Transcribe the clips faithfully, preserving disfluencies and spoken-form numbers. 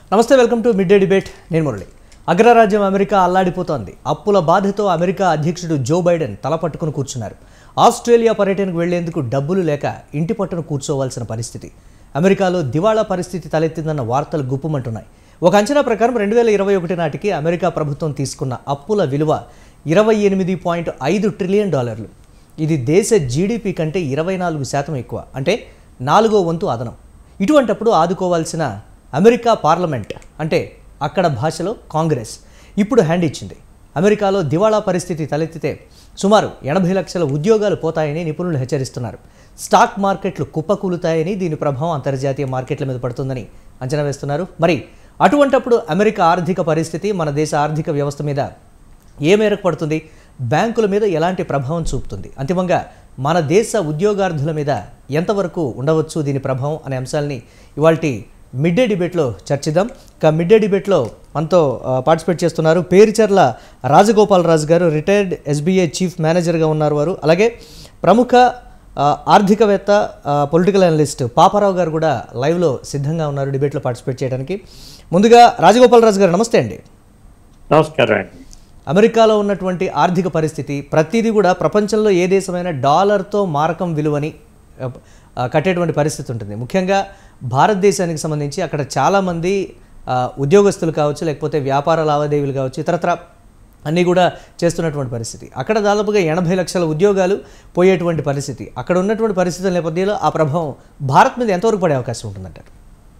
నమస్తే, welcome to mid day debate. నేను మురళి. అగ్రరాజ్యం అమెరికా అల్లాడిపోతోంది. అప్పుల బాధతో అమెరికా అధ్యక్షుడు జో బైడెన్ తల పట్టుకుని కూర్చున్నారు. ఆస్ట్రేలియా పర్యటనకు వెళ్లేందుకు డబ్బులు లేక ఇంటి పట్టును కూర్చోవలసిన పరిస్థితి. అమెరికాలో దివాళా పరిస్థితి తలెత్తిందన్న వార్తలు గుప్పుమంటున్నాయి. ఒక అంచనా ప్రకారం రెండు వేల ఇరవై ఒకటి నాటికి అమెరికా ప్రభుత్వం తీసుకున్న అప్పుల విలువ ఇరవై ఎనిమిది పాయింట్ ఐదు ట్రిలియన్ డాలర్లు. ఇది దేశ జీడిపి కంటే ఇరవై నాలుగు శాతం ఎక్కువ, అంటే నాలుగో వంతు అదనం. ఇటువంటప్పుడు ఆదుకోవాల్సిన అమెరికా పార్లమెంట్, అంటే అక్కడ భాషలో కాంగ్రెస్, ఇప్పుడు హ్యాండ్ ఇచ్చింది. అమెరికాలో దివాళా పరిస్థితి తలెత్తితే సుమారు ఎనభై లక్షల ఉద్యోగాలు పోతాయని నిపుణులు హెచ్చరిస్తున్నారు. స్టాక్ మార్కెట్లు కుప్పకూలుతాయని, దీని ప్రభావం అంతర్జాతీయ మార్కెట్ల మీద పడుతుందని అంచనా వేస్తున్నారు. మరి అటువంటప్పుడు అమెరికా ఆర్థిక పరిస్థితి మన దేశ ఆర్థిక వ్యవస్థ మీద ఏ మేరకు పడుతుంది? బ్యాంకుల మీద ఎలాంటి ప్రభావం చూపుతుంది? అంతిమంగా మన దేశ ఉద్యోగార్థుల మీద ఎంతవరకు ఉండవచ్చు దీని ప్రభావం అనే అంశాలని ఇవాల్టి మిడ్ డే డిబేట్లో చర్చిద్దాం. ఇక మిడ్ డే డిబేట్లో మనతో పార్టిసిపేట్ చేస్తున్నారు పేరుచర్ల రాజగోపాలరాజు గారు, రిటైర్డ్ ఎస్బీఐ చీఫ్ మేనేజర్గా ఉన్నారు వారు. అలాగే ప్రముఖ ఆర్థికవేత్త, పొలిటికల్ అనలిస్ట్ పాపారావు గారు కూడా లైవ్లో సిద్ధంగా ఉన్నారు డిబేట్లో పార్టిసిపేట్ చేయడానికి. ముందుగా రాజగోపాలరాజు గారు, నమస్తే అండి. నమస్కారం అండి. అమెరికాలో ఉన్నటువంటి ఆర్థిక పరిస్థితి, ప్రతిదీ కూడా ప్రపంచంలో ఏ దేశమైనా డాలర్తో మారకం విలువని కట్టేటువంటి పరిస్థితి ఉంటుంది. ముఖ్యంగా భారతదేశానికి సంబంధించి అక్కడ చాలామంది ఉద్యోగస్తులు కావచ్చు, లేకపోతే వ్యాపార లావాదేవీలు కావచ్చు, ఇతరత్ర అన్నీ కూడా చేస్తున్నటువంటి పరిస్థితి. అక్కడ దాదాపుగా ఎనభై లక్షల ఉద్యోగాలు పోయేటువంటి పరిస్థితి. అక్కడ ఉన్నటువంటి పరిస్థితుల నేపథ్యంలో ఆ ప్రభావం భారత్ మీద ఎంతవరకు పడే అవకాశం ఉంటుందంటారు?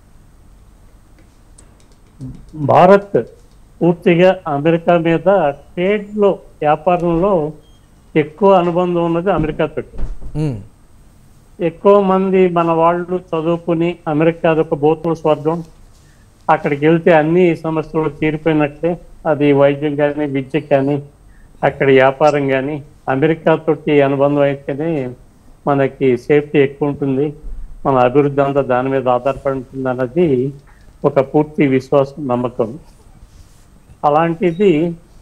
భారత్ పూర్తిగా అమెరికా మీద ట్రేడ్లో, వ్యాపారంలో ఎక్కువ అనుబంధం ఉన్నది అమెరికాతో. ఎక్కువ మంది మన వాళ్ళు చదువుకుని అమెరికా అదొక భూతుల స్వర్గం, అక్కడికి వెళ్తే అన్ని సమస్యలు తీరిపోయినట్లే. అది వైద్యం కానీ, విద్య కానీ, అక్కడ వ్యాపారం కానీ అమెరికాతోటి అనుబంధం అయితేనే మనకి సేఫ్టీ ఎక్కువ ఉంటుంది, మన అభివృద్ధి అంతా దాని మీద ఆధారపడి ఉంటుంది అన్నది ఒక పూర్తి విశ్వాసం, నమ్మకం. అలాంటిది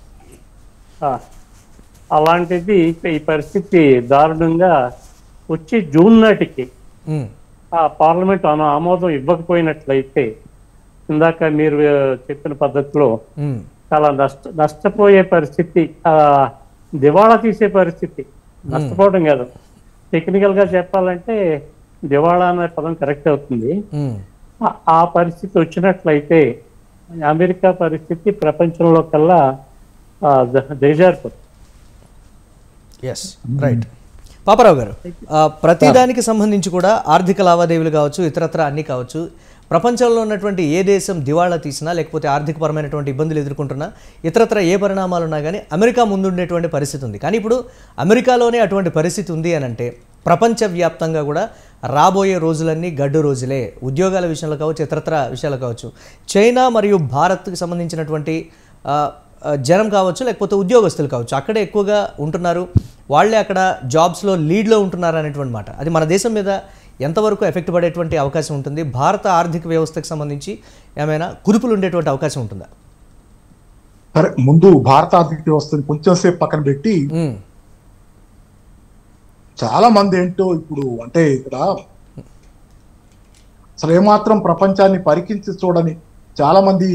అలాంటిది ఈ పరిస్థితి దారుణంగా వచ్చి జూన్ నాటికి ఆ పార్లమెంట్ ఆమోదం ఇవ్వకపోయినట్లయితే ఇందాక మీరు చెప్పిన పద్ధతిలో చాలా నష్ట నష్టపోయే పరిస్థితి, ఆ దివాళా తీసే పరిస్థితి. నష్టపోవడం కాదు, టెక్నికల్ గా చెప్పాలంటే దివాళా అనే పదం కరెక్ట్ అవుతుంది. ఆ పరిస్థితి వచ్చినట్లయితే అమెరికా పరిస్థితి ప్రపంచంలో కల్లా దిగజారిపోతుంది. Yes, right. పాపారావు గారు, ప్రతిదానికి సంబంధించి కూడా ఆర్థిక లావాదేవీలు కావచ్చు, ఇతరత్ర అన్నీ కావచ్చు, ప్రపంచంలో ఉన్నటువంటి ఏ దేశం దివాళా తీసినా, లేకపోతే ఆర్థికపరమైనటువంటి ఇబ్బందులు ఎదుర్కొంటున్నా, ఇతరత్ర ఏ పరిణామాలు ఉన్నా కానీ అమెరికా ముందుండేటువంటి పరిస్థితి ఉంది. కానీ ఇప్పుడు అమెరికాలోనే అటువంటి పరిస్థితి ఉంది అని అంటే ప్రపంచవ్యాప్తంగా కూడా రాబోయే రోజులన్నీ గడ్డు రోజులే. ఉద్యోగాల విషయంలో కావచ్చు, ఇతరత్ర విషయాలు కావచ్చు, చైనా మరియు భారత్కి సంబంధించినటువంటి జనం కావచ్చు, లేకపోతే ఉద్యోగస్తులు కావచ్చు, అక్కడే ఎక్కువగా ఉంటున్నారు, వాళ్ళే అక్కడ జాబ్స్లో లీడ్లో ఉంటున్నారు అనేటువంటి మాట. అది మన దేశం మీద ఎంతవరకు ఎఫెక్ట్ పడేటువంటి అవకాశం ఉంటుంది? భారత ఆర్థిక వ్యవస్థకు సంబంధించి ఏమైనా కుదుపులు ఉండేటువంటి అవకాశం ఉంటుందా? సరే, ముందు భారత ఆర్థిక వ్యవస్థని కొంచెం సేపు పక్కన పెట్టి, చాలా మంది ఏంటో ఇప్పుడు అంటే ఇక్కడ అసలు ఏమాత్రం ప్రపంచాన్ని పరికించి చూడని చాలా మంది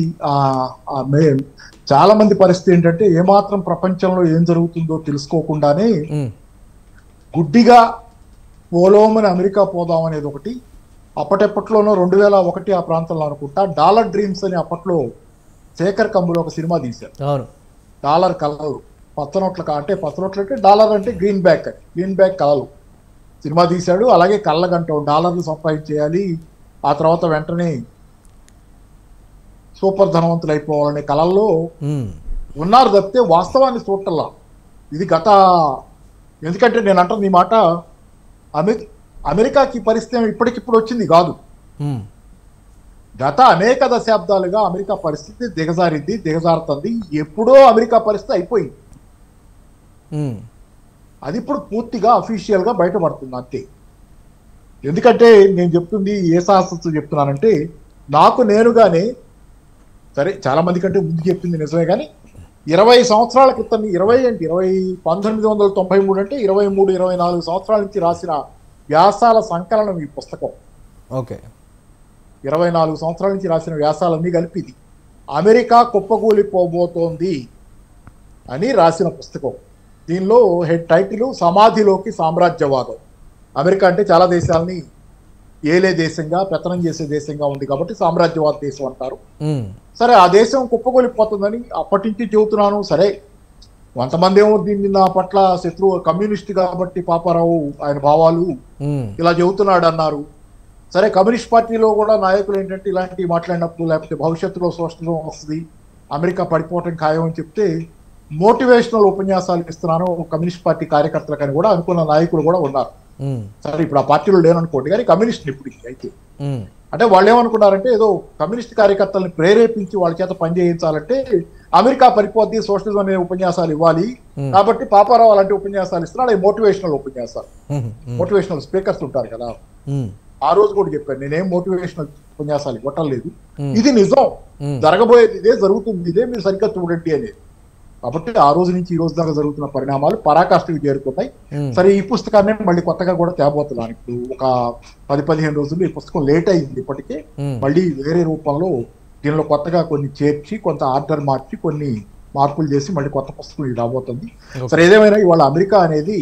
చాలా మంది పరిస్థితి ఏంటంటే ఏమాత్రం ప్రపంచంలో ఏం జరుగుతుందో తెలుసుకోకుండానే గుడ్డిగా పోలోమని అమెరికా పోదాం అనేది ఒకటి. అప్పటెప్పట్లోనో రెండు వేల ఒకటి ఆ ప్రాంతంలో అనుకుంటా డాలర్ డ్రీమ్స్ అని అప్పట్లో శేఖర్ కంబులో ఒక సినిమా తీశారు. డాలర్ కలలు, పచ్చనోట్ల అంటే పచ్చనోట్ల అంటే డాలర్ అంటే గ్రీన్ బ్యాక్, గ్రీన్ బ్యాక్ కలలు సినిమా తీశాడు. అలాగే కళ్ళగంటాం డాలర్లు సంపాదించేయాలి, ఆ తర్వాత వెంటనే సూపర్ ధనవంతులు అయిపోవాలనే కళల్లో ఉన్నారు తప్పితే వాస్తవాన్ని చూడటల్లా. ఇది గత, ఎందుకంటే నేను అంటున్న ఈ మాట, అమె అమెరికాకి పరిస్థితి ఇప్పటికిప్పుడు వచ్చింది కాదు. గత అనేక దశాబ్దాలుగా అమెరికా పరిస్థితి దిగజారింది, దిగజారుతుంది. ఎప్పుడో అమెరికా పరిస్థితి అయిపోయింది, అది ఇప్పుడు పూర్తిగా అఫీషియల్ గా బయటపడుతుంది అంతే. ఎందుకంటే నేను చెప్తుంది ఏ శాస్త్రం చెప్తున్నానంటే, నాకు నేనుగానే, సరే చాలా మంది కంటే ముందు చెప్పింది నిజమే, కానీ ఇరవై సంవత్సరాల క్రితం, ఇరవై అంటే ఇరవై పంతొమ్మిది వందల తొంభై మూడు అంటే ఇరవై మూడు ఇరవై నాలుగు సంవత్సరాల నుంచి రాసిన వ్యాసాల సంకలనం ఈ పుస్తకం. ఓకే, ఇరవై నాలుగు సంవత్సరాల నుంచి రాసిన వ్యాసాలన్నీ కలిపి ఇది అమెరికా కుప్పకూలిపోబోతోంది అని రాసిన పుస్తకం. దీనిలో హెడ్ టైటిల్ సమాధిలోకి సామ్రాజ్యవాదం. అమెరికా అంటే చాలా దేశాలని ఏలే దేశంగా పెత్తనం చేసే దేశంగా ఉంది కాబట్టి సామ్రాజ్యవాద దేశం అంటారు. సరే, ఆ దేశం కుప్పకూలిపోతుందని అప్పటి నుంచి చెబుతున్నాను. సరే, కొంతమంది ఏమో దీన్ని నా పట్ల శత్రువు కమ్యూనిస్ట్ కాబట్టి పాపారావు ఆయన భావాలు ఇలా చెబుతున్నాడు అన్నారు. సరే, కమ్యూనిస్ట్ పార్టీలో కూడా నాయకులు ఏంటంటే ఇలాంటివి మాట్లాడినప్పుడు లేకపోతే భవిష్యత్తులో సోషలిజం వస్తుంది, అమెరికా పడిపోవటం ఖాయం అని చెప్తే మోటివేషనల్ ఉపన్యాసాలు ఇస్తున్నాను కమ్యూనిస్ట్ పార్టీ కార్యకర్తలకని కూడా అనుకున్న నాయకులు కూడా ఉన్నారు. సరే, ఇప్పుడు ఆ పార్టీలో లేననుకోండి, కానీ కమ్యూనిస్ట్ ఇప్పటికి అయితే అంటే వాళ్ళు ఏమనుకున్నారంటే ఏదో కమ్యూనిస్ట్ కార్యకర్తలను ప్రేరేపించి వాళ్ళ చేత పనిచేయించాలంటే అమెరికా పరిపోద్ది, సోషలిజం అనే ఉపన్యాసాలు ఇవ్వాలి కాబట్టి పాపారావు అలాంటి ఉపన్యాసాలు ఇస్తున్నాడు. అవి మోటివేషనల్ ఉపన్యాసాలు, మోటివేషనల్ స్పీకర్స్ ఉంటారు కదా. ఆ రోజు కూడా చెప్పాను, నేనేం మోటివేషనల్ ఉపన్యాసాలు ఇవ్వటం, ఇది నిజం, జరగబోయేది ఇదే, జరుగుతుంది ఇదే, మీరు సరిగ్గా చూడండి అనేది. కాబట్టి ఆ రోజు నుంచి ఈ రోజు దాకా జరుగుతున్న పరిణామాలు పరాకాష్ఠకు చేరుతున్నాయి. సరే, ఈ పుస్తకాన్ని మళ్ళీ కొత్తగా కూడా తేబోతున్నాను. ఇప్పుడు ఒక పది పదిహేను రోజులు ఈ పుస్తకం లేట్ అయింది, ఇప్పటికే మళ్ళీ వేరే రూపంలో దీనిలో కొత్తగా కొన్ని చేర్చి కొంత ఆర్డర్ మార్చి కొన్ని మార్పులు చేసి మళ్ళీ కొత్త పుస్తకం ఇది రాబోతుంది. సరే, ఏదేమైనా ఇవాళ అమెరికా అనేది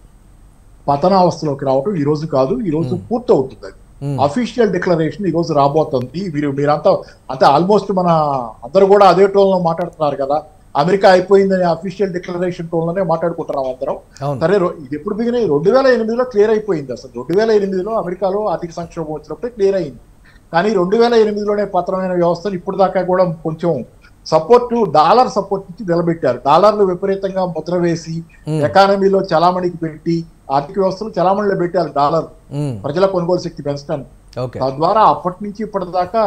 పతనావస్థలోకి రావటం ఈ రోజు కాదు, ఈ రోజు పూర్తి అవుతుంది. అది అఫీషియల్ డిక్లరేషన్ ఈ రోజు రాబోతుంది. మీరు మీరంతా అంటే ఆల్మోస్ట్ మన అందరూ కూడా అదే టోన్లో మాట్లాడుతున్నారు కదా, అమెరికా అయిపోయిందని అఫీషియల్ డిక్లరేషన్ టోన్లోనే మాట్లాడుకుంటున్నాం అందరం. సరే, ఇది ఎప్పుడు బిగినాయి? రెండు వేల ఎనిమిదిలో క్లియర్ అయిపోయింది. అసలు రెండు వేల ఎనిమిదిలో అమెరికాలో ఆర్థిక సంక్షోభం వచ్చినప్పుడే క్లియర్ అయింది. కానీ రెండు వేల ఎనిమిదిలోనే పతనమైన వ్యవస్థను ఇప్పుడు దాకా కూడా కొంచెం సపోర్ట్, డాలర్ సపోర్ట్ ఇచ్చి నిలబెట్టారు. డాలర్లు విపరీతంగా ముద్ర వేసి ఎకానమీలో చలామణికి పెట్టి ఆర్థిక వ్యవస్థలు చలామణిలో పెట్టారు డాలర్ ప్రజల కొనుగోలు శక్తి పెంచడానికి. తద్వారా అప్పటి నుంచి ఇప్పటిదాకా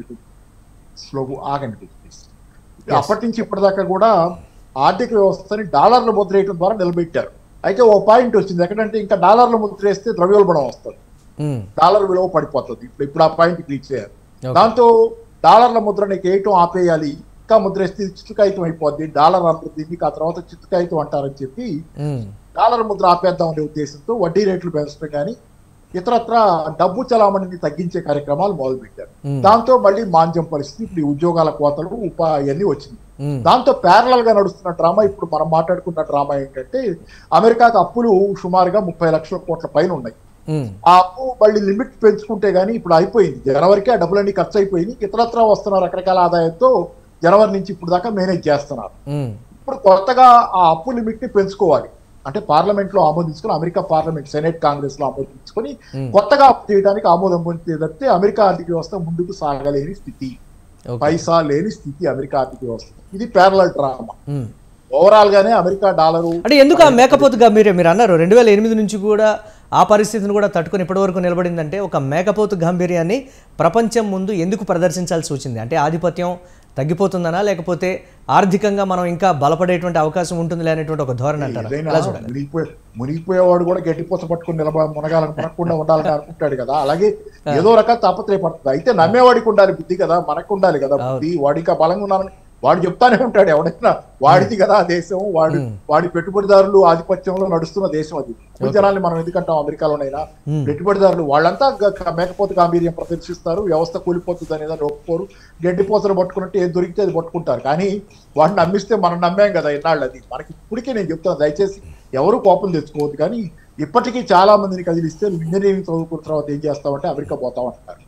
స్లో ఆగండి అప్పటి నుంచి ఇప్పటిదాకా కూడా ఆర్థిక వ్యవస్థని డాలర్లు ముద్రేయడం ద్వారా నిలబెట్టారు. అయితే ఓ పాయింట్ వచ్చింది, ఎక్కడంటే ఇంకా డాలర్లు ముద్రేస్తే ద్రవ్యోల్బణం వస్తుంది, డాలర్ విలువ పడిపోతుంది. ఇప్పుడు ఇప్పుడు ఆ పాయింట్ రీచ్ అయ్యారు. దాంతో డాలర్ల ముద్రని వేయటం ఆపేయాలి, ఇంకా ముద్రేస్తే చిత్తుకాయితం అయిపోద్ది, డాలర్ అంటారు దీనికి, ఆ తర్వాత చిత్తుకాయితం అంటారని చెప్పి డాలర్ ముద్ర ఆపేద్దాం అనే ఉద్దేశంతో వడ్డీ రేట్లు పెంచడం కానీ ఇతరత్ర డబ్బు చలామణిని తగ్గించే కార్యక్రమాలు మొదలుపెట్టారు. దాంతో మళ్ళీ మాంద్యం పరిస్థితి, ఇప్పుడు ఉద్యోగాల కోతలు ఉపాధి వచ్చింది. దాంతో ప్యారలల్ గా నడుస్తున్న డ్రామా ఇప్పుడు మనం మాట్లాడుకున్న డ్రామా ఏంటంటే అమెరికాకు అప్పులు సుమారుగా ముప్పై లక్షల కోట్ల పైన ఉన్నాయి. ఆ అప్పు మళ్ళీ లిమిట్ పెంచుకుంటే గానీ ఇప్పుడు అయిపోయింది, జనవరికి ఆ డబ్బులన్నీ ఖర్చు అయిపోయింది. ఇతరత్ర వస్తున్న రకరకాల ఆదాయంతో జనవరి నుంచి ఇప్పుడు దాకా మేనేజ్ చేస్తున్నారు. ఇప్పుడు కొత్తగా ఆ అప్పు లిమిట్ ని పెంచుకోవాలి అంటే పార్లమెంట్ లో ఆమోదించుకుని, అమెరికా పార్లమెంట్ సెనెట్ కాంగ్రెస్ లో ఆమోదించుకొని కొత్తగా అప్పు చేయడానికి ఆమోదం పొందితే అమెరికా ఆర్థిక వ్యవస్థ ముందుకు సాగలేని స్థితి, పైసా లేని స్థితి అమెరికా ఆర్థిక వ్యవస్థ. ఇది ప్యారలల్ డ్రామా. ఓవరాల్ గానే అమెరికా డాలరు అంటే ఎందుకు ఆ మేకపోతుగా మీరే మీరు అన్నారు రెండు వేల ఎనిమిది నుంచి కూడా ఆ పరిస్థితిని కూడా తట్టుకొని ఇప్పటి వరకు నిలబడిందంటే ఒక మేకపోతు గాంభీర్యాన్ని ప్రపంచం ముందు ఎందుకు ప్రదర్శించాల్సి వచ్చింది? అంటే ఆధిపత్యం తగ్గిపోతుందనా, లేకపోతే ఆర్థికంగా మనం ఇంకా బలపడేటువంటి అవకాశం ఉంటుంది అనేటువంటి ఒక ధోరణి అంటారా? మునిగిపోయే మునిగిపోయేవాడు కూడా గట్టిపోత పట్టుకుని నిలబ మునగాలని మునగకుండా ఉండాలని అనుకుంటాడు కదా, అలాగే ఏదో రకాల తాపత్రయపడుతుంది. అయితే నమ్మేవాడికి ఉండాలి బుద్ధి కదా, మనకు ఉండాలి కదా బుద్ధి. వాడికి బలంగా ఉన్నారని వాడు చెప్తానే ఉంటాడు, ఎవడైనా వాడిది కదా ఆ దేశం, వాడు వాడి పెట్టుబడిదారులు ఆధిపత్యంలో నడుస్తున్న దేశం అది. జనాల్ని మనం ఎందుకంటాం అమెరికాలోనైనా పెట్టుబడిదారులు వాళ్ళంతా మేకపోతు గాంభీర్యం ప్రదర్శిస్తారు, వ్యవస్థ కూలిపోతుంది అనేది ఒప్పుకోరు, గడ్డిపోతలు పట్టుకున్నట్టు ఏది దొరికితే అది పట్టుకుంటారు. కానీ వాడిని నమ్మిస్తే మనం నమ్మాం కదా ఇన్నాళ్ళు. అది మనకి ఇప్పటికే నేను చెప్తాను, దయచేసి ఎవరు కోపం తెచ్చుకోవద్దు. కానీ ఇప్పటికీ చాలా మందిని కదిలిస్తే ఇంజనీరింగ్ చదువుకున్న తర్వాత ఏం చేస్తామంటే అమెరికా పోతామంటారు.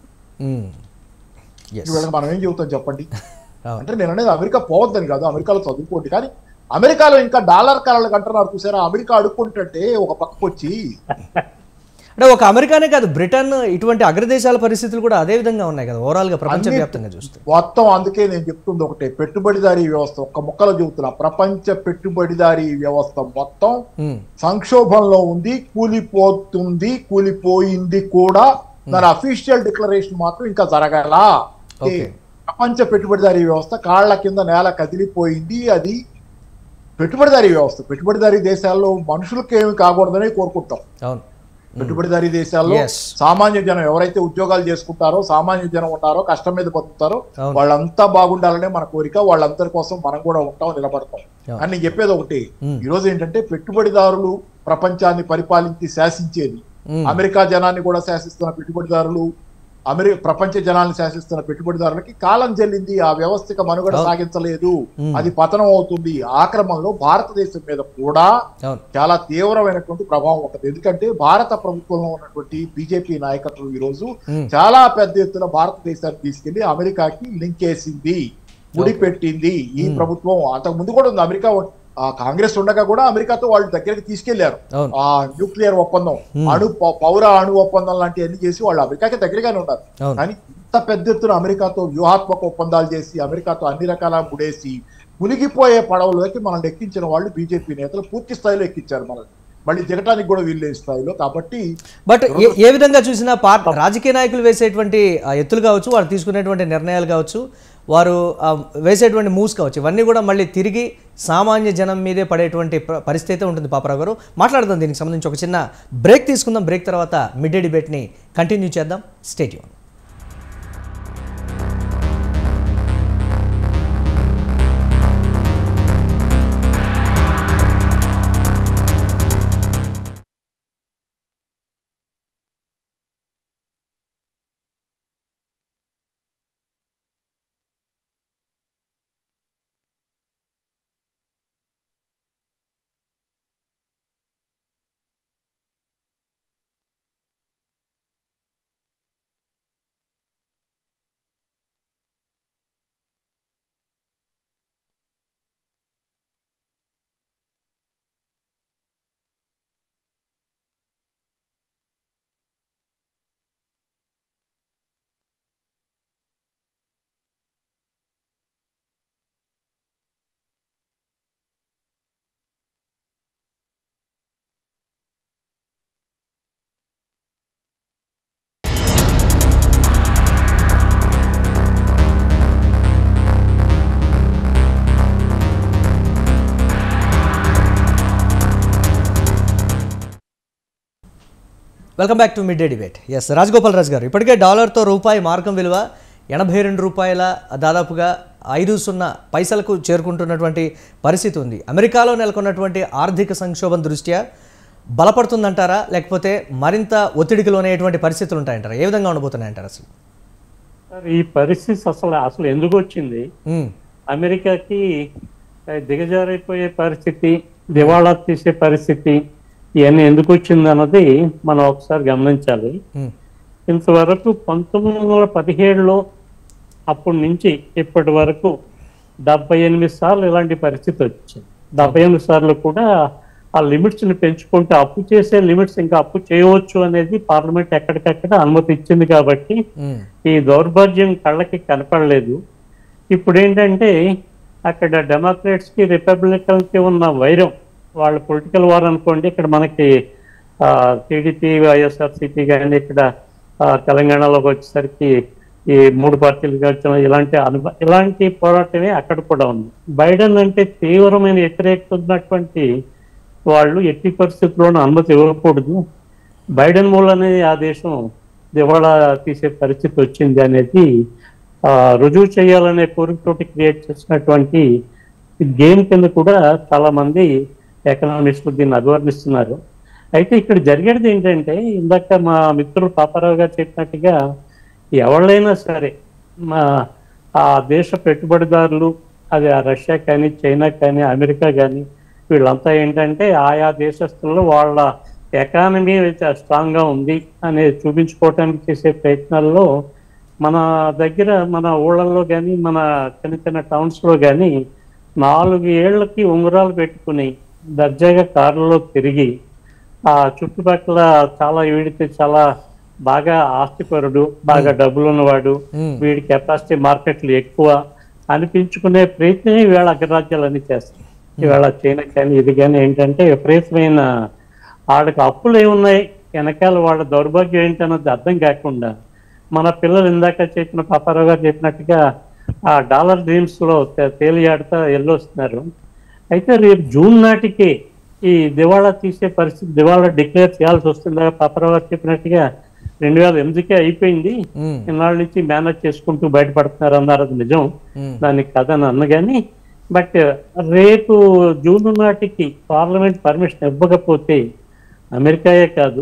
వీళ్ళకి మనం ఏం చెబుతాం చెప్పండి? అంటే నేను అనేది అమెరికా పోవద్దని కాదు, అమెరికాలో చదువుకోండి. కానీ అమెరికాలో ఇంకా డాలర్ కళలకు అంటున్నారు చూసారా, అమెరికా అడుక్కుంటుంటే ఒక పక్కకు వచ్చి అంటే ఒక అమెరికానే కాదు, బ్రిటన్ ఇటువంటి అగ్రదేశాల పరిస్థితులు కూడా అదే విధంగా ఉన్నాయి కదా ఓవరాల్ గా ప్రపంచవ్యాప్తంగా చూస్తే. మొత్తం అందుకే నేను చెప్తుంది ఒకటే, పెట్టుబడిదారీ వ్యవస్థ ఒక్క ముక్కలో చెబుతున్నా, ప్రపంచ పెట్టుబడిదారీ వ్యవస్థ మొత్తం సంక్షోభంలో ఉంది, కూలిపోతుంది, కూలిపోయింది కూడా. దాని అఫీషియల్ డిక్లరేషన్ మాత్రం ఇంకా జరగాల. ప్రపంచ పెట్టుబడిదారీ వ్యవస్థ కాళ్ల కింద నేల కదిలిపోయింది. అది పెట్టుబడిదారీ వ్యవస్థ, పెట్టుబడిదారీ దేశాల్లో మనుషులకు ఏమి కాకూడదని కోరుకుంటాం. పెట్టుబడిదారీ దేశాల్లో సామాన్య జనం ఎవరైతే ఉద్యోగాలు చేసుకుంటారో, సామాన్య జనం ఉంటారో, కష్టం మీద బతుకుతారో వాళ్ళంతా బాగుండాలనే మన కోరిక. వాళ్ళందరి కోసం మనం కూడా ఉంటాం, నిలబడతాం. అని నేను చెప్పేది ఒకటి, ఈ రోజు ఏంటంటే పెట్టుబడిదారులు ప్రపంచాన్ని పరిపాలించి శాసించేది, అమెరికా జనాన్ని కూడా శాసిస్తున్న పెట్టుబడిదారులు అమెరికా ప్రపంచ జనాలను శాసిస్తున్న పెట్టుబడిదారులకి కాలం చెల్లింది. ఆ వ్యవస్థిక మనుగడ సాగించలేదు, అది పతనం అవుతుంది. ఆ క్రమంలో భారతదేశం మీద కూడా చాలా తీవ్రమైనటువంటి ప్రభావం ఉంటుంది. ఎందుకంటే భారత ప్రభుత్వంలో ఉన్నటువంటి బీజేపీ నాయకత్వం ఈ రోజు చాలా పెద్ద ఎత్తున భారతదేశాన్ని తీసుకెళ్లి అమెరికాకి లింక్ వేసింది, ముడిపెట్టింది. ఈ ప్రభుత్వం అంతకు ముందు కూడా ఉంది. అమెరికా కాంగ్రెస్ ఉండగా కూడా అమెరికాతో వాళ్ళు దగ్గరికి తీసుకెళ్లారు. ఆ న్యూక్లియర్ ఒప్పందం, అణు పౌర అణు ఒప్పందం లాంటివన్నీ చేసి వాళ్ళు అమెరికాకి దగ్గరగానే ఉన్నారు. కానీ ఇంత పెద్ద ఎత్తున అమెరికాతో వ్యూహాత్మక ఒప్పందాలు చేసి అమెరికాతో అన్ని రకాల ముడేసి మునిగిపోయే పడవలోకి మనం ఎక్కించిన వాళ్ళు బీజేపీ నేతలు పూర్తి స్థాయిలో ఎక్కించారు మనల్ని, మళ్ళీ దిగటానికి కూడా వీళ్ళే స్థాయిలో. కాబట్టి బట్ ఏ విధంగా చూసినా పార్టీ రాజకీయ నాయకులు వేసేటువంటి ఎత్తులు కావచ్చు, వారు తీసుకునేటువంటి నిర్ణయాలు కావచ్చు, వారు వేసేటువంటి మూవ్స్ కావచ్చు, ఇవన్నీ కూడా మళ్ళీ తిరిగి సామాన్య జనం మీదే పడేటువంటి పరిస్థితి ఉంటుంది. పాపారావు గారు మాట్లాడదాం దీనికి సంబంధించి ఒక చిన్న బ్రేక్ తీసుకుందాం. బ్రేక్ తర్వాత మిడ్ డే డిబేట్ని కంటిన్యూ చేద్దాం. Stay tune. Welcome back to mid day debate. Yes, Rajagopal Raju గారు, ఇప్పటికే డాలర్తో రూపాయి మార్గం విలువ ఎనభై రెండు రూపాయల దాదాపుగా ఐదు సున్నా పైసలకు చేరుకుంటున్నటువంటి పరిస్థితి ఉంది. అమెరికాలో నెలకొన్నటువంటి ఆర్థిక సంక్షోభం దృష్ట్యా బలపడుతుందంటారా, లేకపోతే మరింత ఒత్తిడికి లోనయ్యేటువంటి పరిస్థితులు ఉంటాయంటారా? ఏ విధంగా ఉండబోతున్నాయంటారు అసలు? ఈ పరిస్థితి అసలు అసలు ఎందుకు వచ్చింది? అమెరికాకి దిగజారిపోయే పరిస్థితి, దివాళా తీసే పరిస్థితి, ఇవన్నీ ఎందుకు వచ్చింది అన్నది మనం ఒకసారి గమనించాలి. ఇంతవరకు పంతొమ్మిది వందల పదిహేడులో అప్పటి నుంచి ఇప్పటి వరకు డెబ్బై ఎనిమిది సార్లు ఇలాంటి పరిస్థితి వచ్చింది. డెబ్బై ఎనిమిది సార్లు కూడా ఆ లిమిట్స్ ని పెంచుకుంటే అప్పు చేసే లిమిట్స్ ఇంకా అప్పు చేయవచ్చు అనేది పార్లమెంట్ ఎక్కడికక్కడ అనుమతి ఇచ్చింది. కాబట్టి ఈ దౌర్భాగ్యం కళ్ళకి కనపడలేదు. ఇప్పుడు ఏంటంటే అక్కడ డెమోక్రాట్స్ కి రిపబ్లికన్ కి ఉన్న వైరం, వాళ్ళ పొలిటికల్ వార్ అనుకోండి. ఇక్కడ మనకి టీడీపీ వైఎస్ఆర్సీపీ కానీ ఇక్కడ తెలంగాణలోకి వచ్చేసరికి ఈ మూడు పార్టీలు వచ్చిన ఇలాంటి అనుభ ఇలాంటి పోరాటమే అక్కడ కూడా ఉంది. బైడెన్ అంటే తీవ్రమైన వ్యతిరేకత ఉన్నటువంటి వాళ్ళు ఎట్టి పరిస్థితుల్లోనూ అనుమతి ఇవ్వకూడదు, బైడెన్ మూలనే ఆ దేశం దివాళా తీసే పరిస్థితి వచ్చింది అనేది రుజువు చేయాలనే కోరికతోటి క్రియేట్ చేసినటువంటి గేమ్ కింద కూడా చాలా మంది ఎకనామిస్టులు దీన్ని అభివర్ణిస్తున్నారు. అయితే ఇక్కడ జరిగేది ఏంటంటే, ఇందాక మా మిత్రులు పాపారావు గారు చెప్పినట్టుగా ఎవరైనా సరే మా ఆ దేశ పెట్టుబడిదారులు, అది ఆ రష్యా కానీ చైనా కానీ అమెరికా కానీ వీళ్ళంతా ఏంటంటే ఆయా దేశస్తుల్లో వాళ్ళ ఎకానమీ స్ట్రాంగ్గా ఉంది అనేది చూపించుకోవటానికి చేసే ప్రయత్నాల్లో మన దగ్గర మన ఊళ్ళల్లో కానీ మన చిన్న చిన్న టౌన్స్లో కానీ నాలుగు ఏళ్లకి ఉంగరాలు పెట్టుకుని దర్జాగా కారులో తిరిగి ఆ చుట్టుపక్కల చాలా వీడితే చాలా బాగా ఆస్తిపరుడు, బాగా డబ్బులు ఉన్నవాడు, వీడి కెపాసిటీ మార్కెట్లు ఎక్కువ అనిపించుకునే ప్రయత్నం ఈవేళ అగ్రరాజ్యాలన్నీ చేస్తాయి. ఈవేళ చైనా కానీ ఇది కానీ ఏంటంటే విపరీతమైన వాళ్ళకి అప్పులు ఏమున్నాయి, వెనకాల వాళ్ళ దౌర్భాగ్యం ఏంటన్నది అర్థం కాకుండా మన పిల్లలు ఇందాక చెప్పిన పాపారావు గారు చెప్పినట్టుగా ఆ డాలర్ డ్రీమ్స్ లో తేలియాడుతా వెళ్ళొస్తున్నారు. అయితే రేపు జూన్ నాటికి ఈ దివాళా తీసే పరిస్థితి, దివాళా డిక్లేర్ చేయాల్సి వస్తుందా? పాపారావు గారు చెప్పినట్టుగా రెండు వేల ఎనిమిదికే అయిపోయింది, ఇన్నాళ్ళ నుంచి మేనేజ్ చేసుకుంటూ బయటపడుతున్నారు అన్నారు. అది నిజం, దానికి కథని అన్న కానీ బట్ రేపు జూన్ నాటికి పార్లమెంట్ పర్మిషన్ ఇవ్వకపోతే అమెరికాయే కాదు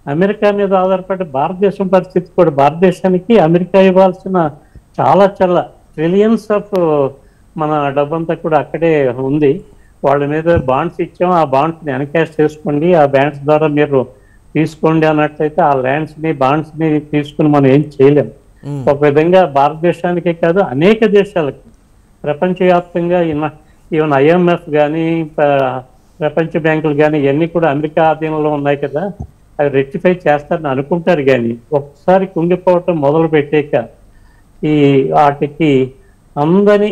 అమెరికా మీద ఆధారపడి భారతదేశం పరిస్థితి కూడా, భారతదేశానికి అమెరికా ఇవ్వాల్సిన చాలా చాలా ట్రిలియన్స్ ఆఫ్ మన డబ్బంతా కూడా అక్కడే ఉంది. వాళ్ళ మీద బాండ్స్ ఇచ్చాం, ఆ బాండ్స్ని ఎన్కాష్ చేసుకోండి, ఆ బాండ్స్ ద్వారా మీరు తీసుకోండి అన్నట్లయితే ఆ ల్యాండ్స్ని బాండ్స్ని తీసుకుని మనం ఏం చేయలేం. ఒక విధంగా భారతదేశానికే కాదు అనేక దేశాలకి ప్రపంచవ్యాప్తంగా ఈవెన్ ఐఎంఎఫ్ కానీ ప్రపంచ బ్యాంకులు కానీ ఇవన్నీ కూడా అమెరికా ఆధీనంలో ఉన్నాయి కదా, అవి రెక్టిఫై చేస్తారని అనుకుంటారు. కానీ ఒకసారి కుంగిపోవటం మొదలు పెట్టాక ఈ వాటికి అందరి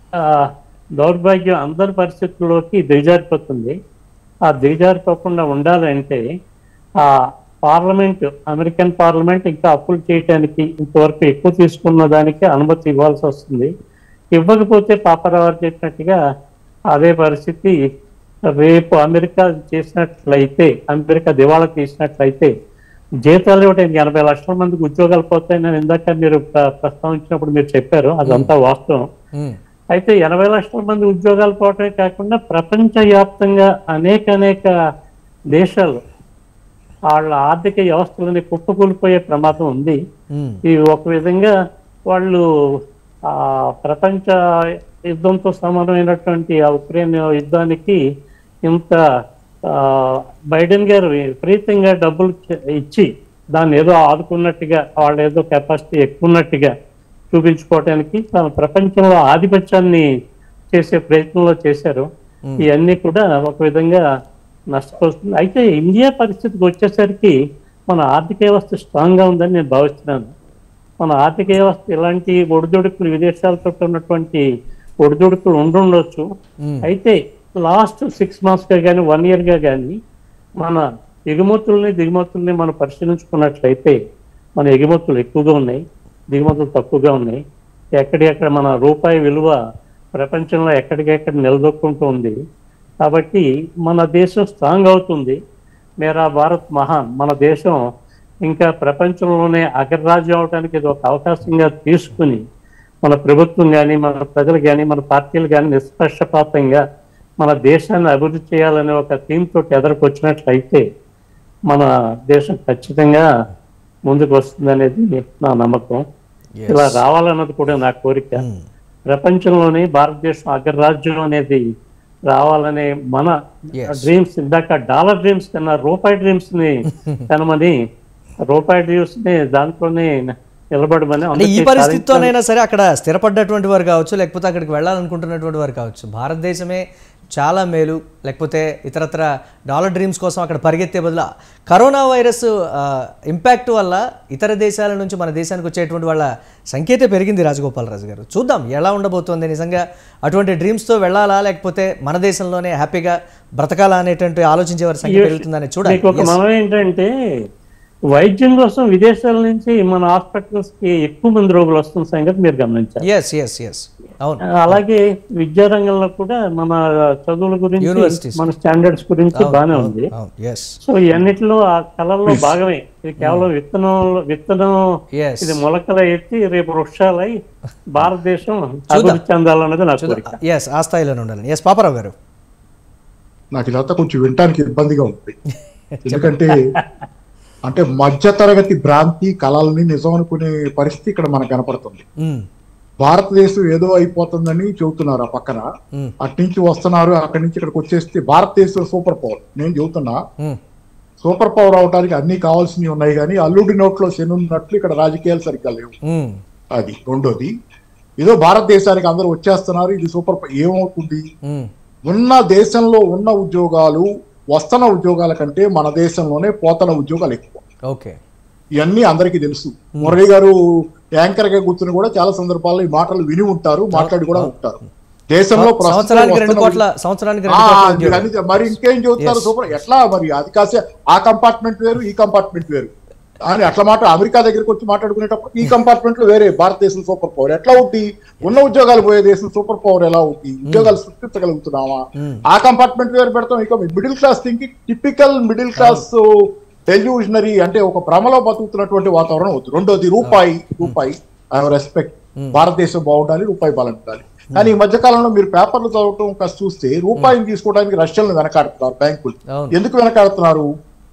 దౌర్భాగ్యం అందరి పరిస్థితుల్లోకి దిగజారిపోతుంది. ఆ దిగజారిపోకుండా ఉండాలంటే ఆ పార్లమెంట్, అమెరికన్ పార్లమెంట్ ఇంకా అప్పులు చేయడానికి ఇంతవరకు ఎక్కువ తీసుకున్న దానికి అనుమతి ఇవ్వాల్సి వస్తుంది. ఇవ్వకపోతే పాపరావు చెప్పినట్టుగా అదే పరిస్థితి రేపు అమెరికా చేసినట్లయితే, అమెరికా దివాళా తీసినట్లయితే జీతాలు ఇవ్వడానికి ఎనభై లక్షల మందికి ఉద్యోగాలు పోతాయని ఇందాక మీరు ప్రస్తావించినప్పుడు మీరు చెప్పారు, అదంతా వాస్తవం. అయితే ఎనభై లక్షల మంది ఉద్యోగాలు పోవటమే కాకుండా ప్రపంచవ్యాప్తంగా అనేక అనేక దేశాలు వాళ్ళ ఆర్థిక వ్యవస్థలని కుప్పకూలిపోయే ప్రమాదం ఉంది. ఇది ఒక విధంగా వాళ్ళు ఆ ప్రపంచ యుద్ధంతో సమానమైనటువంటి ఆ ఉక్రెయిన్ యుద్ధానికి ఇంత బైడెన్ గారు విపరీతంగా డబ్బులు ఇచ్చి దాన్ని ఏదో ఆదుకున్నట్టుగా, వాళ్ళు ఏదో కెపాసిటీ ఎక్కువ ఉన్నట్టుగా చూపించుకోవటానికి తన ప్రపంచంలో ఆధిపత్యాన్ని చేసే ప్రయత్నంలో చేశారు. ఇవన్నీ కూడా ఒక విధంగా నష్టపోతుంది. అయితే ఇండియా పరిస్థితికి వచ్చేసరికి మన ఆర్థిక వ్యవస్థ స్ట్రాంగ్గా ఉందని నేను భావిస్తున్నాను. మన ఆర్థిక వ్యవస్థ ఇలాంటి ఒడిదుడుకులు, విదేశాలతో ఉన్నటువంటి ఒడిదుడుకులు ఉండుండొచ్చు. అయితే లాస్ట్ సిక్స్ మంత్స్గా కానీ వన్ ఇయర్గా కానీ మన ఎగుమతుల్ని దిగుమతుల్ని మనం పరిశీలించుకున్నట్లయితే మన ఎగుమతులు ఎక్కువగా ఉన్నాయి, దిగుమతులు తక్కువగా ఉన్నాయి. ఎక్కడెక్కడ మన రూపాయి విలువ ప్రపంచంలో ఎక్కడికెక్కడ నిలదొక్కుంటూ ఉంది. కాబట్టి మన దేశం స్ట్రాంగ్ అవుతుంది. మేరా భారత్ మహాన్, మన దేశం ఇంకా ప్రపంచంలోనే అగ్రరాజ్యం అవడానికి ఇది ఒక అవకాశంగా తీసుకుని మన ప్రభుత్వం కానీ, మన ప్రజలు కానీ, మన పార్టీలు కానీ నిష్పక్షపాతంగా మన దేశాన్ని అభివృద్ధి చేయాలనే ఒక థీమ్ తోటి ఎదురుకొచ్చినట్లయితే మన దేశం ఖచ్చితంగా ముందుకు వస్తుంది అనేది నా నమ్మకం. ఇలా రావాలన్నది కూడా నా కోరిక. ప్రపంచంలోనే భారతదేశం అగ్రరాజ్యం అనేది రావాలనే మన డ్రీమ్స్, ఇందాక డాలర్ డ్రీమ్స్ కన్నా రూపాయి డ్రీమ్స్ ని కనమని, రూపాయి డ్రీమ్స్ ని దాంట్లోనే నిలబడమని. ఈ పరిస్థితితోనైనా సరే అక్కడ స్థిరపడ్డటువంటి వారు కావచ్చు, లేకపోతే అక్కడికి వెళ్ళాలనుకుంటున్నటువంటి వారు కావచ్చు, భారతదేశమే చాలా మేలు, లేకపోతే ఇతరత్ర డాలర్ డ్రీమ్స్ కోసం అక్కడ పరిగెత్తే బదులు కరోనా వైరస్ ఇంపాక్ట్ వల్ల ఇతర దేశాల నుంచి మన దేశానికి వచ్చేటువంటి వాళ్ళ సంఖ్య పెరిగింది. రాజగోపాలరాజు గారు, చూద్దాం ఎలా ఉండబోతోంది. నిజంగా అటువంటి డ్రీమ్స్తో వెళ్ళాలా, లేకపోతే మన దేశంలోనే హ్యాపీగా బ్రతకాలా అనేటువంటి ఆలోచించే వారి సంఖ్య పెరుగుతుందని చూడాలి. మనం ఏంటంటే వైద్యం కోసం విదేశాల నుంచి మన హాస్పిటల్స్ కి ఎక్కువ మంది రోగులు వస్తున్న సంగతి మీరు గమనించారు. ఎస్ ఎస్ ఎస్ అవును. అలాగే విద్యారంగంలో కూడా మన చదువుల గురించి, మన స్టాండర్డ్స్ గురించి బాగానే ఉంది. సో ఇవన్నిటిలో ఆ కళల్లో భాగమే. ఇది కేవలం విత్తనం విత్తనం ఇది మొలకల ఎత్తి రేపు వృక్షాలై భారతదేశం అభివృద్ధి చెందాలన్నది నా కోరిక. ఎస్ ఆ స్థాయిలోనే ఉండాలి. ఎస్ పాపారావు గారు, నాకు ఇదంతా కొంచెం వినటానికి ఇబ్బందిగా ఉంది. ఎందుకంటే అంటే మధ్యతరగతి భ్రాంతి కళల్ని నిజం అనుకునే పరిస్థితి ఇక్కడ మనకు కనపడుతుంది. భారతదేశం ఏదో అయిపోతుందని చెబుతున్నారు ఆ పక్కన, అటు నుంచి వస్తున్నారు, అక్కడి నుంచి ఇక్కడికి వచ్చేస్తే భారతదేశం సూపర్ పవర్. నేను చెబుతున్నా సూపర్ పవర్ అవడానికి అన్ని కావాల్సినవి ఉన్నాయి, కానీ అల్లుడి నోట్లో శని ఉన్నట్లు ఇక్కడ రాజకీయాలు సరిగ్గా లేవు. అది రెండోది. ఏదో భారతదేశానికి అందరూ వచ్చేస్తున్నారు, ఇది సూపర్ పవర్. ఏమవుతుంది? ఉన్న దేశంలో ఉన్న ఉద్యోగాలు, వస్తున్న ఉద్యోగాల కంటే మన దేశంలోనే పోతన ఉద్యోగాలు ఎక్కువ. ఓకే, ఇవన్నీ అందరికీ తెలుసు. మురళి గారు యాంకర్ గా కూర్చుని కూడా చాలా సందర్భాల్లో ఈ మాటలు విని ఉంటారు, మాట్లాడి కూడా ఉంటారు. దేశంలో మరి ఇంకేం చెబుతారు సూపర్ ఎట్లా మరి? అది కాసే ఆ కంపార్ట్మెంట్ వేరు, ఈ కంపార్ట్మెంట్ వేరు అని అట్లా మాట అమెరికా దగ్గరికి వచ్చి మాట్లాడుకునేటప్పుడు ఈ కంపార్ట్మెంట్ లో వేరే భారతదేశం సూపర్ పవర్ ఎట్లా అవుతుంది? ఉన్న ఉద్యోగాలు పోయే దేశం సూపర్ పవర్ ఎలా అవుతుంది? ఉద్యోగాలు సృష్టించగలుగుతున్నామా? ఆ కంపార్ట్మెంట్ వేరు పెడతాం. ఇక middle class thinking, typical middle class delusionary, అంటే ఒక భ్రమలో బతుకుతున్నటువంటి వాతావరణం అవుతుంది. రెండోది రూపాయి. రూపాయి ఐ రెస్పెక్ట్, భారతదేశం బాగుండాలి, రూపాయి బాగుండాలి. కానీ ఈ మధ్య కాలంలో మీరు పేపర్లు చదవటం కాస్త చూస్తే రూపాయిని తీసుకోవడానికి రష్యన్లు వెనకాడుతున్నారు బ్యాంకులు. ఎందుకు వెనకాడుతున్నారు?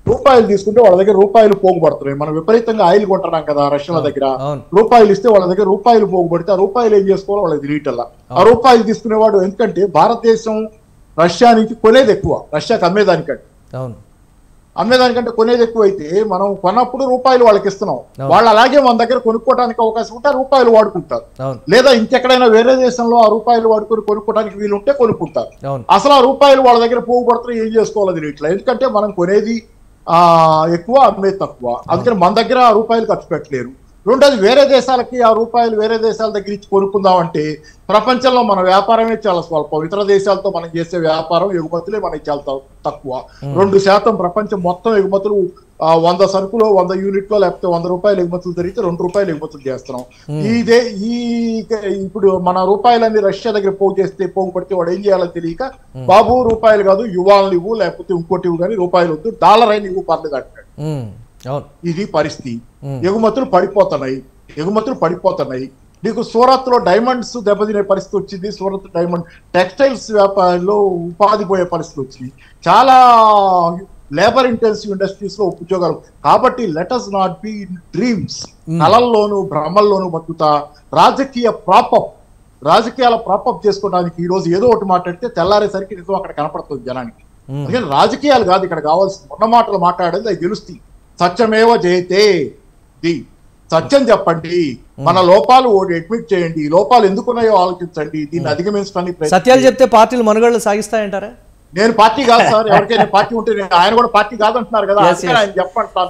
రూపాయలు తీసుకుంటే వాళ్ళ దగ్గర రూపాయలు పోగుపడుతున్నాయి. మనం విపరీతంగా ఆయిల్ కొంటున్నాం కదా రష్యన్ల దగ్గర, అవును. రూపాయలు ఇస్తే వాళ్ళ దగ్గర రూపాయలు పోగుపడితే ఆ రూపాయలు ఏం చేసుకోవాలో వాళ్ళకి తెలియటల్లా. ఆ రూపాయలు తీసుకునేవాడు, ఎందుకంటే భారతదేశం రష్యా నుంచి కొనేది ఎక్కువ, రష్యాకి అమ్మేదానికంటే అవును అమ్మేదానికంటే కొనేది ఎక్కువ అయితే మనం కొన్నప్పుడు రూపాయలు వాళ్ళకి ఇస్తున్నాం, వాళ్ళు అలాగే మన దగ్గర కొనుక్కోవడానికి అవకాశం ఉంటే రూపాయలు వాడుకుంటారు. అవును లేదా ఇంకెక్కడైనా వేరే దేశంలో ఆ రూపాయలు వాడుకొని కొనుక్కోవడానికి వీలు ఉంటే కొనుక్కుంటారు. అవును అసలు ఆ రూపాయలు వాళ్ళ దగ్గర పోగుపడుతున్నా ఏం చేసుకోవాలో తెలియట్లేదు, ఎందుకంటే మనం కొనేది ఆ ఎక్కువ, అమ్మేది తక్కువ. అందుకని మన దగ్గర ఆ రూపాయలు ఖర్చు పెట్టలేరు. రెండోది, వేరే దేశాలకి ఆ రూపాయలు వేరే దేశాల దగ్గర ఇచ్చి కొనుక్కుందామంటే ప్రపంచంలో మన వ్యాపారమే చాలా స్వల్పం. ఇతర దేశాలతో మనం చేసే వ్యాపారం ఎగుమతులే మనకి చాలా తక్కువ. రెండు శాతం ప్రపంచం మొత్తం ఎగుమతులు వంద సరుకులో వంద యూనిట్లో లేకపోతే వంద రూపాయలు ఎగుమతులు జరిగితే రెండు రూపాయలు ఎగుమతులు చేస్తున్నాం. ఇదే ఈ ఇప్పుడు మన రూపాయలన్నీ రష్యా దగ్గర పోగు చేస్తే పోగుపడితే వాడు ఏం చేయాలో తెలియక, బాబు రూపాయలు కాదు యువాలను ఇవ్వు, లేకపోతే ఇంకోటి ఇవ్వు, కానీ రూపాయలు వద్దు, డాలర్ అయిన ఇవ్వు పర్లేదు అంటాడు. ఇది పరిస్థితి. ఎగుమతులు పడిపోతున్నాయి, ఎగుమతులు పడిపోతున్నాయి. నీకు సూరత్ లో డైమండ్స్ దెబ్బతినే పరిస్థితి వచ్చింది. సూరత్ డైమండ్ టెక్స్టైల్స్ వ్యాపారంలో ఉపాధి పోయే పరిస్థితి వచ్చింది. చాలా లేబర్ ఇంటెన్సివ్ ఇండస్ట్రీస్ లో ఉద్యోగాలు. కాబట్టి let us not be in dreams, కలల్లోను భ్రమల్లోను బతుకుతా రాజకీయ ప్రాపప్ రాజకీయాల ప్రాపప్ చేసుకోవడానికి ఈ రోజు ఏదో ఒకటి మాట్లాడితే తెల్లారేసరికి నిజం అక్కడ కనపడుతుంది జనానికి. అందుకని రాజకీయాలు కాదు ఇక్కడ కావాల్సింది, ఉన్న మాటలు మాట్లాడేది అవి గెలుస్తాయి. సత్యమేవ జయతే, ది సత్యం చెప్పండి, మన లోపాలు అడ్మిట్ చేయండి, లోపాలు ఎందుకున్నాయో ఆలోచించండి, దీన్ని అధిగమించడానికి సత్యాలు చెప్తే పార్టీలు మనుగడలు సాగిస్తాయంటారా? నేను పార్టీ కాదు సార్, ఎవరికైనా పార్టీ ఉంటే ఆయన కూడా పార్టీ కాదంటున్నారు కదా, ఆయన చెప్పంటాను.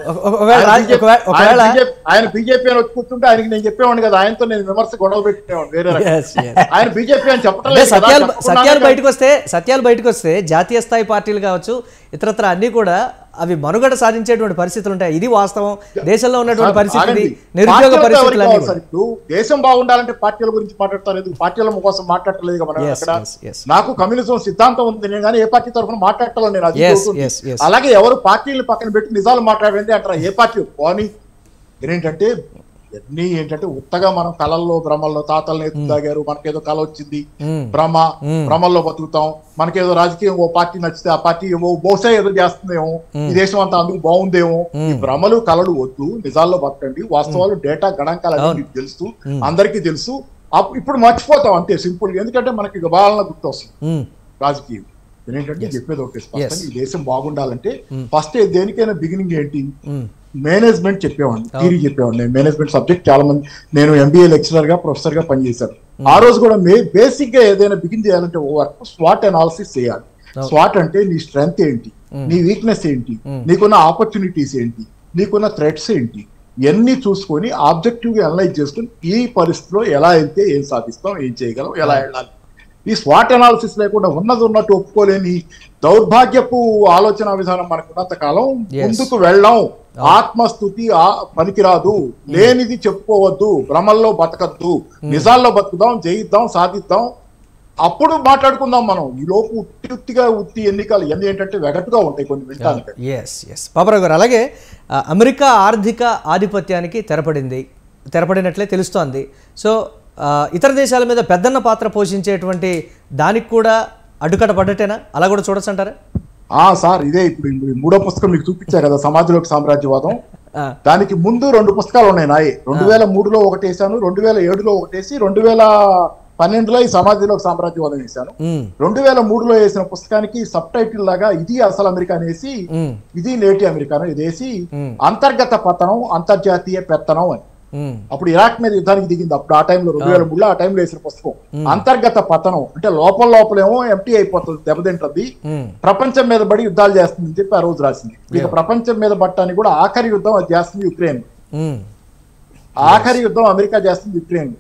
ఆయన బీజేపీ అని వచ్చి కూర్చుంటే ఆయనకి నేను చెప్పేవాడిని కదా, ఆయనతో నేను విమర్శ గొడవ పెట్టేవాడిని వేరే. ఆయన బీజేపీ అని చెప్పడం సత్యాలు సత్యాలు బయటకు వస్తే సత్యాలు బయటకు వస్తే జాతీయ స్థాయి పార్టీలు కావచ్చు, ఇతరత్ర అన్ని కూడా అవి మనుగడ సాధించేటువంటి పరిస్థితులు ఉంటాయి. ఇది వాస్తవం. దేశంలో ఉన్నటువంటి పరిస్థితి, నిరుద్యోగ పరిస్థితులు. ఇప్పుడు దేశం బాగుండాలంటే పార్టీల గురించి మాట్లాడతారు, ఎందుకు పార్టీల కోసం మాట్లాడలేదు మనం అక్కడ. నాకు కమ్యూనిజం సిద్ధాంతం ఉంది, నేను కానీ ఏ పార్టీ తరఫున మాట్లాడటం నేను అది. అలాగే ఎవరు పార్టీలను పక్కన పెట్టి నిజాలు మాట్లాడండి అంటారా, ఏ పార్టీ పోనీ. ఏంటంటే అన్ని ఏంటంటే ఉత్తగా మనం కళల్లో భ్రమల్లో తాతలు నేతలు తాగారు, మనకేదో కళ వచ్చింది, భ్రమ భ్రమల్లో బతుకుతాం, మనకేదో రాజకీయం ఓ పార్టీ నచ్చితే ఆ పార్టీ ఏమో బహుశా ఏదో చేస్తుందేమో, ఈ దేశం అంతా అందుకు బాగుందేమో. ఈ భ్రమలు కళలు వద్దు, నిజాల్లో బతకండి. వాస్తవాలు డేటా గణాంకాలు అన్ని మీకు తెలుసు, అందరికీ తెలుసు. ఇప్పుడు మర్చిపోతాం అంతే సింపుల్ గా, ఎందుకంటే మనకి బాలన గుర్తు వస్తుంది రాజకీయం. ఏంటంటే చెప్పేది ఒకటి స్పష్టంగా, ఈ దేశం బాగుండాలంటే ఫస్ట్ దేనికైనా బిగినింగ్ ఏంటి, మేనేజ్మెంట్ చెప్పేవాడిని, థియరీ చెప్పేవాడిని. నేను మేనేజ్మెంట్ సబ్జెక్ట్ చాలా మంది, నేను ఎంబీఏ లెక్చరర్ గా ప్రొఫెసర్ గా పనిచేశాను. ఆ రోజు కూడా మే బేసిక్ గా ఏదైనా బిగిన్ చేయాలంటే వర్క్ స్వాట్ అనాలిసిస్ చేయాలి. స్వాట్ అంటే నీ స్ట్రెంగ్త్ ఏంటి, నీ వీక్నెస్ ఏంటి, నీకున్న ఆపర్చునిటీస్ ఏంటి, నీకున్న థ్రెట్స్ ఏంటి, ఇవన్నీ చూసుకొని ఆబ్జెక్టివ్ గా అనలైజ్ చేసుకుని ఈ పరిస్థితిలో ఎలా వెళ్తే ఏం సాధిస్తాం, ఏం చేయగలం, ఎలా వెళ్ళాలి. ఈ స్వాట్ అనాలిసిస్ లేకుండా ఉన్నది ఉన్నట్టు ఒప్పుకోలేని దౌర్భాగ్యపు ఆలోచన విధానం మనకు ఉన్నంత కాలం ముందుకు వెళ్ళాం. ఆత్మస్థుతి పనికిరాదు, లేనిది చెప్పుకోవద్దు, భ్రమల్లో బతకద్దు, నిజాల్లో బతుకుదాం, జయిద్దాం, సాధిద్దాం, అప్పుడు మాట్లాడుకుందాం మనం. ఈ లోపు ఉత్తి ఉత్తిగా ఉత్తి ఎన్నికలు ఇవన్నీ ఏంటంటే వెగటుగా ఉంటాయి కొన్ని విషయాలు. ఎస్ ఎస్ పాపరావు గారు, అలాగే అమెరికా ఆర్థిక ఆధిపత్యానికి తెరపడింది తెరపడినట్లే తెలుస్తోంది. సో ఇతర దేశాల మీద పెద్దన్న పాత్ర పోషించేటువంటి దానికి కూడా అడ్డుకట్ట పడ్డట్టేనా, అలా కూడా చూడొచ్చు అంటారా? ఆ సార్, ఇదే ఇప్పుడు మూడో పుస్తకం మీకు చూపించారు కదా, సమాజంలోకి సామ్రాజ్యవాదం. దానికి ముందు రెండు పుస్తకాలు ఉన్నాయి నాయి. రెండు వేల మూడులో ఒకటి వేసాను, రెండు వేల ఏడులో ఒకటి వేసి రెండు వేల పన్నెండులో ఈ సమాజంలోకి సామ్రాజ్యవాదం వేసాను. రెండు వేల మూడులో వేసిన పుస్తకానికి సబ్ టైటిల్ లాగా ఇది అసలు అమెరికా అనేసి, ఇది నేటి అమెరికాను ఇది వేసి, అంతర్గత పతనం అంతర్జాతీయ పెత్తనం అని. అప్పుడు ఇరాక్ మీద యుద్ధానికి దిగింది అప్పుడు, ఆ టైంలో రెండు వేల మూడులో ఆ టైంలో వేసిన పుస్తకం. అంతర్గత పతనం అంటే లోపల లోపలేమో ఎంటీ అయిపోతుంది, దెబ్బతింటుంది, ప్రపంచం మీద పడి యుద్ధాలు చేస్తుంది అని చెప్పి ఆ రోజు రాసింది. ఇక ప్రపంచం మీద పట్టడానికి కూడా ఆఖరి యుద్ధం అది చేస్తుంది యుక్రెయిన్. ఆఖరి యుద్ధం అమెరికా చేస్తుంది యుక్రెయిన్.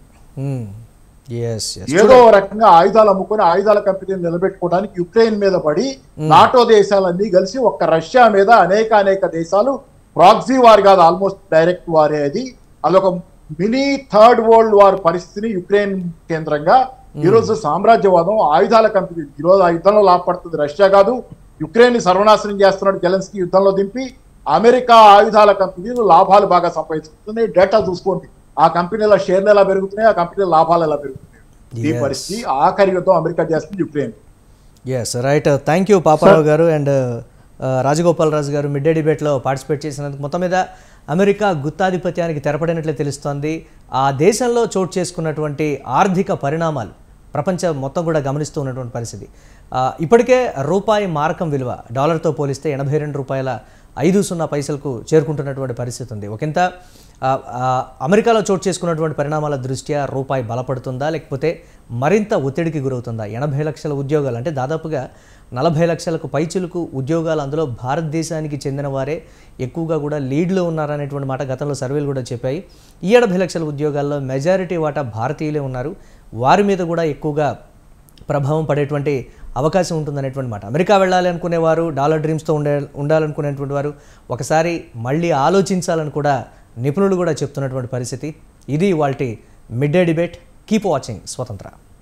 ఏదో రకంగా ఆయుధాలు అమ్ముకొని ఆయుధాల కంపెనీని నిలబెట్టుకోవడానికి యుక్రెయిన్ మీద పడి నాటో దేశాలన్నీ కలిసి ఒక్క రష్యా మీద అనేక అనేక దేశాలు ప్రాక్సీ వార్ కాదు, ఆల్మోస్ట్ డైరెక్ట్ వారే. అది అదొక మినీ థర్డ్ వరల్డ్ వార్ పరిస్థితిని యుక్రెయిన్ కేంద్రంగా ఈ రోజు సామ్రాజ్యవాదం ఆయుధాల కంపెనీ ఈరోజు ఆ యుద్ధంలో లాభపడుతుంది రష్యా కాదు, యుక్రెయిన్ ని సర్వనాశనం చేస్తున్నాడు జెలెన్స్కీ యుద్ధంలో దింపి. అమెరికా ఆయుధాల కంపెనీలు లాభాలు బాగా సంపాదించుకుంటున్నాయి. డేటా చూసుకోండి, ఆ కంపెనీల షేర్లు ఎలా పెరుగుతున్నాయి, ఆ కంపెనీల లాభాలు ఎలా పెరుగుతున్నాయి. ఈ పరిస్థితి ఆఖరి యుద్ధం అమెరికా చేస్తుంది Ukraine. Yes right, thank you Paparao garu. And ఆ, రాజగోపాలరాజు గారు మిడ్ డే డిబేట్లో పార్టిసిపేట్ చేసినందుకు. మొత్తం మీద అమెరికా గుత్తాధిపత్యానికి తెరపడినట్లే తెలుస్తోంది. ఆ దేశంలో చోటు చేసుకున్నటువంటి ఆర్థిక పరిణామాలు ప్రపంచం మొత్తం కూడా గమనిస్తూ ఉన్నటువంటి పరిస్థితి. ఆ, ఇప్పటికే రూపాయి మారకం విలువ డాలర్తో పోలిస్తే ఎనభై రెండు రూపాయల ఐదు సున్నా పైసలకు చేరుకుంటున్నటువంటి పరిస్థితి ఉంది. ఒకంత ఆ, ఆ, అమెరికాలో చోటు చేసుకున్నటువంటి పరిణామాల దృష్ట్యా రూపాయి బలపడుతుందా, లేకపోతే మరింత ఒత్తిడికి గురవుతుందా? ఎనభై లక్షల ఉద్యోగాలు అంటే దాదాపుగా నలభై లక్షలకు పైచులకు ఉద్యోగాలు, అందులో భారతదేశానికి చెందిన వారే ఎక్కువగా కూడా లీడ్లో ఉన్నారనేటువంటి మాట గతంలో సర్వేలు కూడా చెప్పాయి. ఈ ఎనభై లక్షల ఉద్యోగాల్లో మెజారిటీ వాటా భారతీయులే ఉన్నారు. వారి మీద కూడా ఎక్కువగా ప్రభావం పడేటువంటి అవకాశం ఉంటుందనేటువంటి మాట. అమెరికా వెళ్ళాలి అనుకునేవారు, డాలర్ డ్రీమ్స్తో ఉండే ఉండాలనుకునేటువంటి వారు ఒకసారి మళ్ళీ ఆలోచించాలని కూడా నిపుణులు కూడా చెప్తున్నటువంటి పరిస్థితి. ఇది వాల్టి mid day debate. Keep watching స్వతంత్ర.